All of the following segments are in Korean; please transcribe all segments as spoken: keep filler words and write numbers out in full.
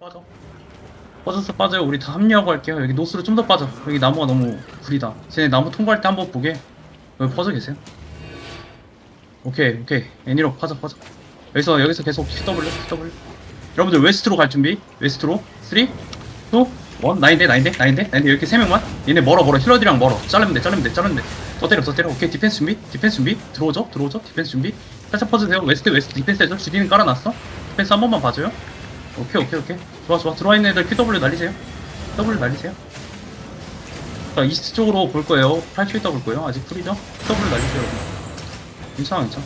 빠져. 빠져서 빠져요. 우리 다 합류하고 할게요. 여기 노스로 좀 더 빠져. 여기 나무가 너무 구리다. 쟤네 나무 통과할 때 한번 보게. 여기 퍼져 계세요. 오케이 오케이. 애니로 빠져 빠져. 여기서 여기서 계속 큐더블유 큐더블유. 여러분들 웨스트로 갈 준비. 웨스트로 삼, 이, 일. 나인데 나인데 나인데 나인데 이렇게 세 명만. 얘네 멀어 멀어. 힐러들이랑 멀어. 자르면 돼 자르면 돼 자르면 돼. 더 때려 더 때려. 오케이 디펜스 준비. 디펜스 준비. 들어오죠 들어오죠. 디펜스 준비. 살짝 퍼주세요. 웨스트 웨스트 디펜스 해줘. 주디는 깔아놨어. 디펜스 한 번만 봐줘요. 오케이 오케이 오케이. 좋아 좋아. 들어와 있는 애들 큐더블유 날리세요. 더블 날리세요. 자 이스트 쪽으로 볼 거예요. 팔 초 있다 볼 거예요. 아직 풀이죠. 큐더블유 날리세요 여러분. 괜찮아 괜찮아.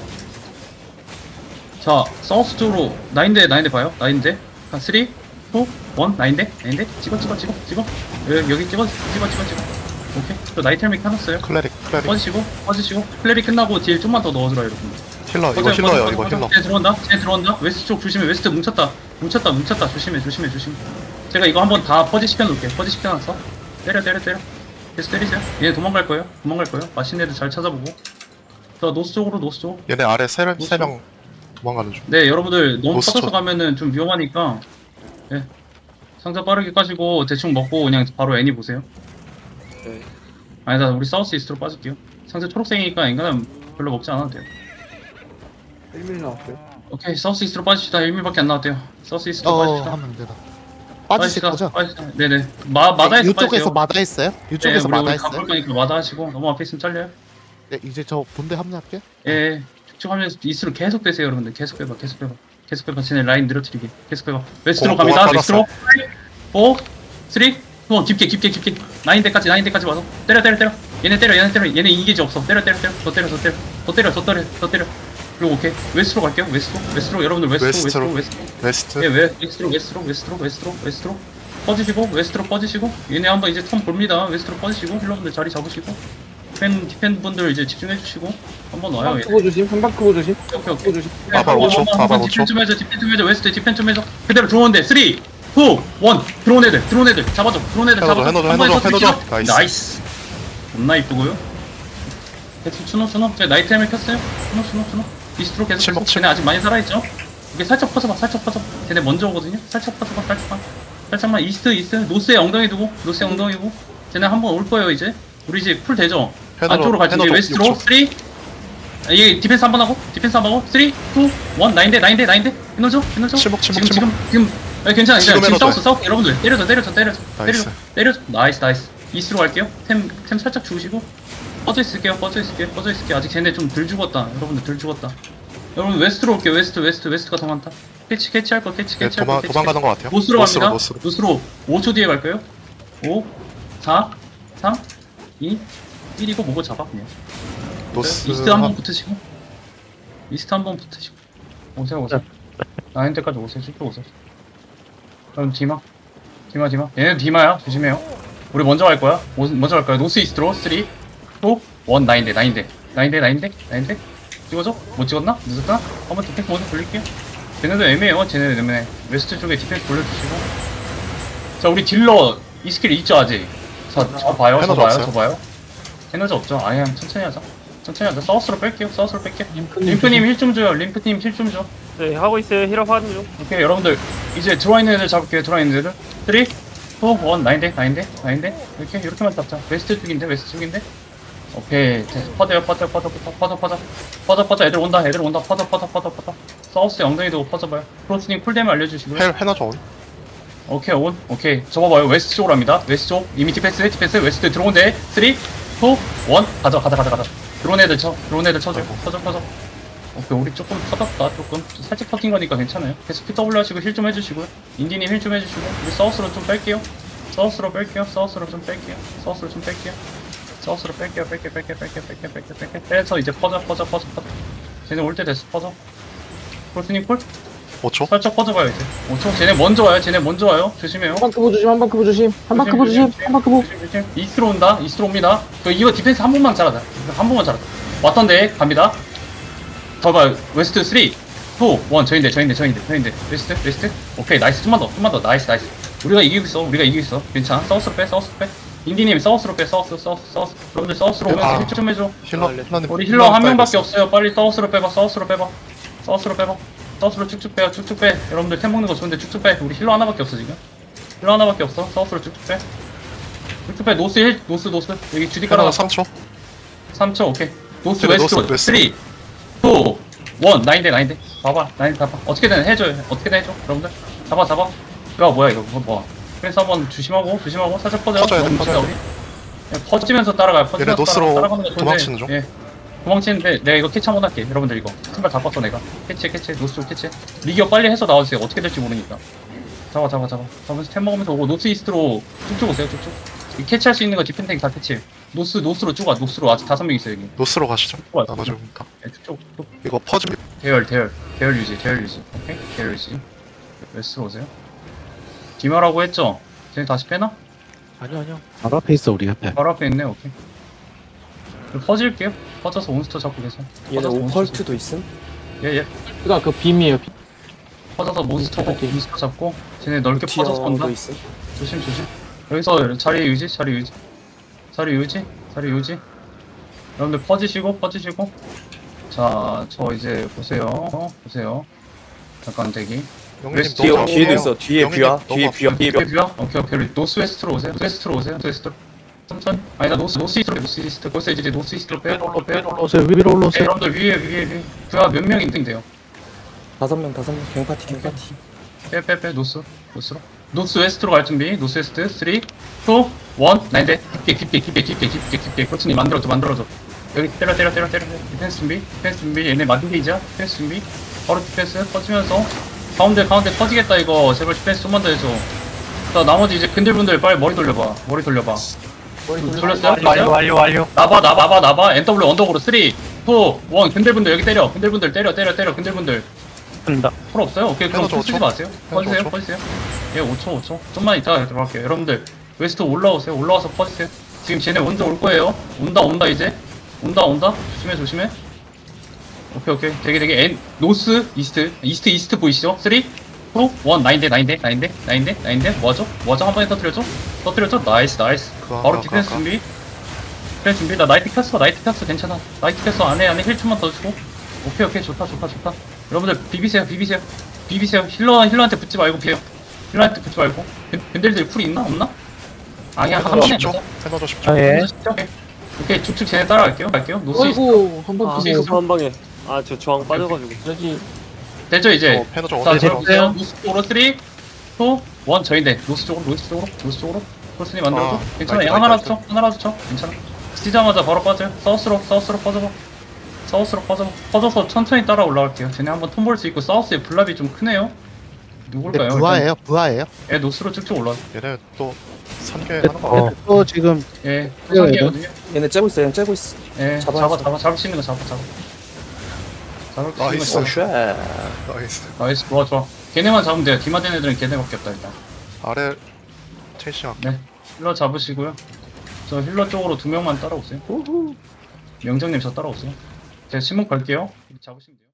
자 사우스 쪽으로 나인데 나인데 봐요. 나인데 삼, 이, 일. 나인데 나인데 찍어 찍어 찍어 찍어. 여기, 여기 찍어 찍어 찍어 찍어. 오케이. 저 나이텔믹 해놨어요. 클레릭 클레릭 꺼지시고 꺼지시고 클레리 끝나고 딜 좀만 더 넣어주라 여러분. 힐러 이거 힐러요 이거 힐러. 쟤 들어온다 쟤 들어온다. 웨스트 쪽 조심해. 웨스트 뭉쳤다 뭉쳤다 뭉쳤다. 조심해 조심해 조심해. 제가 이거 한번 다 퍼지 시켜놓을게. 퍼지 시켜놨어. 때려 때려 때려. 계속 때리세요. 얘네 도망갈 거예요. 도망갈 거예요. 맛있는 애들 잘 찾아보고. 자 노스 쪽으로 노스 쪽. 얘네 아래 세명 도망가는 중. 네 여러분들 너무 노스 퍼져서 쪽. 가면은 좀 위험하니까. 예. 상자 빠르게 까시고 대충 먹고 그냥 바로 애니 보세요. 네. 아니다 우리 사우스 이스트로 빠질게요. 상자 초록색이니까 인간은 별로 먹지 않아도 돼요. 일 밀리 나왔어요. 오케이 사우스 이스트로 빠집시다. 일 밀밖에 안 나왔대요. 사우스 이스트로 어, 빠집시다. 하면 되다. 빠지실 거죠? 빠지시다. 네네. 마, 마다에서 이쪽에서 빠지세요. 마다 했어요? 이쪽에서 네, 마다 우리, 우리 했어요? 가볼 거니까 마다 하시고 너무 앞에 있으면 잘려요. 네, 이제 저 본대 합류할게. 예, 예. 쭉쭉 하면서 이스트로 계속 빼세요 여러분들. 계속 빼봐 계속 빼봐 계속 빼봐. 쟤네 라인 늘어뜨리게 계속 빼봐. 웨스트로 공, 갑니다. 공학 웨스트로 오, 삼, 이, 깊게 깊게 깊게 나인대까지 나인대까지 와서 때려 때려 때려. 얘네 때려 얘네 때려. 얘네 인게이지 없어. 때려 때려 때려. 더 때려 더 때려 더 때려 더 때려 더 때려. 그리고 오케이 웨스트로 갈게요. 웨스트로 웨스트로 여러분들 웨스트로 웨스트로. 웨스트로 웨스트로. 웨스트 예, 웨, 웨스트로 웨스트로 웨스트로 웨스트로 웨스트로 퍼지시고 웨스트로 퍼지시고. 얘네 한번 이제 턴 봅니다. 웨스트로 퍼지시고 힐러분들 자리 잡으시고 디펜 디펜 분들 이제 집중해주시고 한번 와요. 한방 얘네. 크보 조심, 한방 크보 조심. 오케이 오케이. 크보 조심. 아발 오 초, 아발 오 초. 디펜 좀 해줘. 디펜 좀 해줘. 웨스트 디펜 좀 해줘. 그대로 들어오는데 삼, 이, 일. 들어온 애들 들어온 애들 잡아줘. 들어온 애들 해놓아줘, 잡아줘. 해놓아줘, 한 번에 해놓아줘, 터뜨리죠? 해놓아줘. 나이스. 나이스. 겁나 이쁘고요. 계속 추노 추노. 제가 나이트 헬멧 켰어요. 추노 추노 추노. 이스트로 계속 칠목, 계속. 쟤네 아직 많이 살아있죠? 이게 살짝 퍼져봐. 살짝 퍼져. 쟤네 먼저 오거든요. 살짝 퍼져봐. 살짝만. 살짝만. 이스트 이스트. 노스에 엉덩이 두고. 노스에 엉덩이고. 쟤네 한번 올 거예요 이제. 우리 이제 풀 되죠? 해놓아줘, 안쪽으로 갈 준비. 해놓아줘, 웨스트로 육 초. 삼. 얘 디펜스 한 번 하고. 디펜스 한 번 하고. 삼, 이, 일. 나인데 나인데 나인데. 에너죠? 에너죠? 침묵, 침묵, 지금 침묵. 지금 지금. 아, 괜찮아, 지금 괜찮아. 지금 해놓아줘요. 싸웠어, 싸웠어. 여러분들 때려줘, 때려줘, 때려줘, 나이스. 때려줘, 때려줘. 나이스, 나이스. 이스로 갈게요. 템, 템 살짝 주우시고 꺼져 있을게요, 꺼져 있을게요, 꺼져 있을게요. 아직 쟤네 좀 덜 죽었다. 여러분들 덜 죽었다. 여러분 웨스트로 올게요. 웨스트, 웨스트, 웨스트가 더 많다. 캐치, 캐치할 거, 캐치, 네, 캐치할 거. 도망 캐치, 도망가는 것 같아요. 노스로 노스로, 갑니다. 노스로. 노스로 오 초 뒤에 갈까요? 오, 사, 삼, 이, 일이고 뭐고 잡아 그냥. 노스 이스트 한번 붙으시고. 이스트 한번 붙으시고. 오세요, 오세요. 나인 때까지 오세요. 쭉 오세요. 그럼 디마. 디마, 디마. 얘네 디마야. 조심해요. 우리 먼저 갈 거야. 오, 먼저 갈 거야. 노스 이스트로. 삼, 이, 일. 나인데, 나인데. 나인데, 나인데. 나인데. 찍어줘? 못 찍었나? 늦었나? 한번 디펜스 먼저 돌릴게요. 쟤네도 애매해요. 쟤네도 애매해. 웨스트 쪽에 디펜스 돌려주시고. 자, 우리 딜러 이 스킬 있죠, 아직? 저, 저 봐요, 저 에너지 봐요, 없어요? 저 봐요. 에너지 없죠? 아예 그냥 천천히 하자. 천천히 하자. 사우스로 뺄게요. 사우스로 뺄게요. 림프님 림프님 힐 좀 줘요. 림프님 힐 좀 줘. 네, 하고 있어요. 힐업 하는 중. 오케이, 여러분들. 이제 들어와 있는 애들 잡을게요. 들어와 있는 애들. 삼, 이, 일. 나인데, 나인데, 나인데. 이렇게, 이렇게만 잡자. 웨스트 쪽인데, 웨스트 쪽인데. 오케이. 됐어. 퍼져요, 퍼져, 퍼져, 퍼져, 퍼져, 퍼져. 퍼져, 퍼져. 애들 온다, 애들 온다. 퍼져, 퍼져, 퍼져, 퍼져. 사우스에 엉덩이 두고 퍼져봐요. 프로스님 쿨댐 알려주시고요. 해 해놔줘 온. 오케이, 온. 오케이. 접어봐요. 웨스트 쪽으로 합니다. 웨스트 쪽. 이미 디펜스, 디펜스. 웨스트 들어온대. 삼, 이, 일. 가자, 가자, 가자, 가자. 들어온 애들 쳐. 들어온 애들 쳐줘. 퍼져, 퍼져. 오케이, 우리 조금 터졌다. 조금. 살짝 터진 거니까 괜찮아요. 계속 피더블유 하시고 힐 좀 해주시고요. 인디님 힐 좀 해주시고. 우리 사우스로 좀 뺄게요. 사우스로 뺄게요. 사우스로 좀 뺄게요. 사우스로 좀 뺄게요. 사우스로 뺄게요. 뺄게요. 뺄게요. 뺄게요. 뺄게요. 뺄게요. 뺄게요. 빼서 이제 퍼져, 퍼져, 퍼져, 퍼져. 쟤네 올 때 됐어. 퍼져. 폴스님 콜? 오 초. 살짝 퍼져봐요, 이제. 오 초. 쟤네 먼저 와요. 쟤네 먼저 와요. 조심해요. 한방 크보 조심, 한방 크보 조심. 한방 크보 조심, 한방 크보. 조심, 조심. 이스트로 온다. 이스트로 옵니다. 그 이거 디펜스 한 번만 잘하자. 한 번만 잘하자. 왔던데 갑니다. 더 봐. 웨스트 삼, 이, 일. 저인데, 저인데, 저인데, 저인데. 웨스트, 웨스트. 오케이, 나이스. 좀만 더, 좀만 더. 나이스, 나이스. 우리가 이기고 있어. 우리가 이기고 있어. 괜찮아. 사우스로 빼, 사우스로 빼. 인디님 사우스로 빼, 사우스, 사우스, 사우스. 여러분들 사우스로 오면서 아. 힐 좀 해줘. 힐러 힐러님. 우리 힐러 한 명밖에 없어요. 빨리 사우스로 빼봐, 사우스로 빼봐. 사우스로 빼봐. 사우스로 쭉쭉 빼요. 쭉쭉 빼. 여러분들 템 먹는 거 좋은데 쭉쭉 빼. 우리 힐러 하나밖에 없어 지금. 힐러 하나밖에 없어. 사우스로 쭉쭉 빼. 쭉쭉 빼. 노스 힐, 노스 노스. 여기 주디 페너너 깔아놨어. 삼 초. 삼 초 오케이. 노스 그래, 웨스트. 노스, 웨스트. 삼, 이, 일. 나인데 나인데. 봐봐. 나인데 봐봐. 어떻게든 해줘요. 어떻게든 해줘. 여러분들. 잡아 잡아. 이거 뭐야 이거. 이거 뭐야. 그래서 한번 조심하고 조심하고 살짝 퍼져요. 퍼져야 돼, 너무 퍼져야 무섭다, 우리. 예, 퍼지면서 따라가요. 퍼지면서 얘네 노스로 따라- 따라가는 거 좋은데, 도망치는 중. 예. 도망치는데 내가 이거 캐치 한번 할게. 여러분들 이거 신발 다 껐어 내가. 캐치 캐치 노스 캐치. 리기어 빨리 해서 나와주세요. 어떻게 될지 모르니까. 잡아 잡아 잡아. 잡으면서 템 먹으면서 오고 노스 이스트로 쭉쭉 오세요. 쭉쭉. 이 캐치할 수 있는 거 디펜딩 다 캐치. 노스 노스로 쭉 와. 노스로 아직 다섯 명 있어요 여기. 노스로 가시죠. 쭉 와. 나머지 다. 예, 쭉쭉 쭉. 이거 퍼즈 대열 대열 대열 유지 대열 유지. 오케이 대열 유지. 웨스트로 오세요. 디마라고 했죠? 쟤네 다시 빼나? 아니요 아니요. 바로 앞에 있어 우리 앞에. 바로 앞에 있네. 오케이. 그럼 퍼질게요. 퍼져서 몬스터 잡고 계세요. 얘네 퍼져서 몬스터 오컬트도 있음? 예예. 그니까 그 빔이에요. 빔. 퍼져서 몬스터 오케이. 몬스터 잡고 쟤네 넓게 퍼져서 온다. 티어도 있음? 조심 조심. 여기서 자리 유지 자리 유지 자리 유지 자리 유지. 여러분들 퍼지시고 퍼지시고. 자 저 이제 보세요. 어, 보세요. 잠깐 대기. 영님 웨스트 뒤에, 너무 뒤에도 아프네요. 있어. 뒤에 영님 뷰야. 너무 뒤에 아프네요. 뷰야. 뒤에 뷰야. 오케이 뷰야? 오케이 오케이 노스 웨스트로 오세요. 노스 웨스트로 오세요. 노스 웨스트로. 천천히. 아니다 노스 노스 이스트로 노스 이스트. 거기서 이제 노스 이스트로 빼요. 빼요. 빼요. 올라오세요. 위로 네, 올라오세요. 여러분들 위에 위에 위에. 뷰야 몇 명이 돼요? 다섯 명, 다섯 명. 갱파티, 갱파티. 빼 빼 빼 노스 노스로. 노스 웨스트로 갈 준비. 노스 웨스트 삼, 이, 일. 나인데 깊게 깊게 깊게 깊게 깊게 깊게. 코치님 만들어줘 만들어줘. 여기 때려 때려 때려 때려. 디펜스 준비. 디펜스 준비. 얘네 마디게이지야. 디펜스 준비. 바로 디펜스 퍼지면서 가운데 가운데 퍼지겠다 이거. 제발 디펜스 좀만 더 해줘. 자 나머지 이제 근들분들 빨리 머리 돌려봐. 머리 돌려봐. 돌렸어요? 완료 완료 완료. 나봐 나봐 나봐 나봐. 엔더블유 언덕으로 삼, 이, 일. 근들분들 여기 때려. 근들분들 때려 때려 때려. 근들분들. 됩니다. 풀 없어요? 오케이 그럼 해놓죠, 풀 쓰지 오 초. 마세요. 해놓죠, 퍼지세요 오 초. 퍼지세요. 예 오 초 오 초. 좀만 이따가 들어갈게요. 여러분들 웨스트 올라오세요. 올라와서 퍼지세요. 지금 쟤네 먼저 올 거예요. 온다 온다 이제. 온다 온다. 조심해 조심해. 오케이 오케이. 되게 되게 엔 노스 이스트 이스트 이스트 보이시죠? 삼, 이, 일. 나인데 나인데 나인데 나인데 나인데 뭐하죠? 뭐하죠? 한 번에 터뜨려줘? 터뜨려줘? 나이스 나이스. 그거 바로 아까, 디펜스 아까. 준비. 디펜스 준비. 나 나이트 켰어 나이트 켰어 괜찮아. 나이트 켰어 안에 안에 힐 춤만 더 주고. 오케이 오케이 좋다 좋다 좋다. 여러분들 비비세요 비비세요 비비세요. 힐러 힐러한테 붙지 말고 비요. 힐러한테 붙지 말고. 근- 근들들 쿨이 있나 없나? 아니야 한 페너너 번에 십 초. 가자. 페너너 십 초. 아 예. 오케이. 오케이 쭉쭉 쟤네 따라갈게요. 갈게요. 노스 이스트. 어이구 한번 아, 노스 크고. 이스트. 한 방에. 아, 저 저항 빠져가지고. 저기 되죠 이제. 어, 페너 좀 자, 어디 저 보세요. 있어? 노스 쪽으로 삼, 이, 일. 저인데 노스 쪽으로 노스 쪽으로 노스 쪽으로. 코스님 만들어줘. 아, 괜찮아. 나이스, 하나라도 나이스. 쳐. 하나라도 쳐. 괜찮아. 쓰자마자 바로 빠져요. 사우스로 사우스로 퍼져봐. 사우스로 퍼져. 퍼져서 천천히 따라 올라갈게요. 쟤네 한번 톤 볼 수 있고 사우스에 블랍이 좀 크네요. 근데 누굴까요? 부하예요. 부하예요. 일단, 예, 노스로 쭉쭉 올라. 얘네 또 선계하는 거 어. 또 지금 예, 뛰어야 포상기거든요. 얘네 째고 있어. 얘네 째고 있어. 예, 잡아야지. 잡아, 잡아, 잡을 수 있는 거 잡아, 잡아. 잡을 수 있는 거 나이스. 잡아. 쉣. 나이스. 나이스, 좋아, 좋아. 걔네만 잡으면 돼요. 디마된 애들은 걔네밖에 없다, 일단. 아래 체이싱 할게. 네, 힐러 잡으시고요. 저 힐러 쪽으로 두 명만 따라오세요. 명정님 저 따라오세요. 제가 신문 걸게요. 잡으시면 돼요.